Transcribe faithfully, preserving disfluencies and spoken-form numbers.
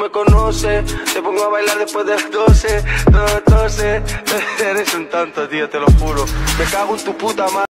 me conoces. Te pongo a bailar después de las doce, doce. Eres un tonto, tío, te lo juro. Me cago en tu puta madre.